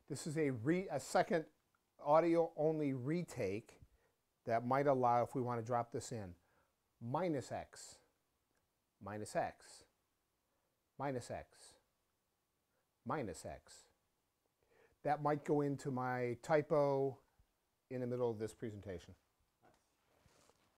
This is a second audio-only retake that might allow, if we want to drop this in, -X, -X, -X, -X. That might go into my typo in the middle of this presentation.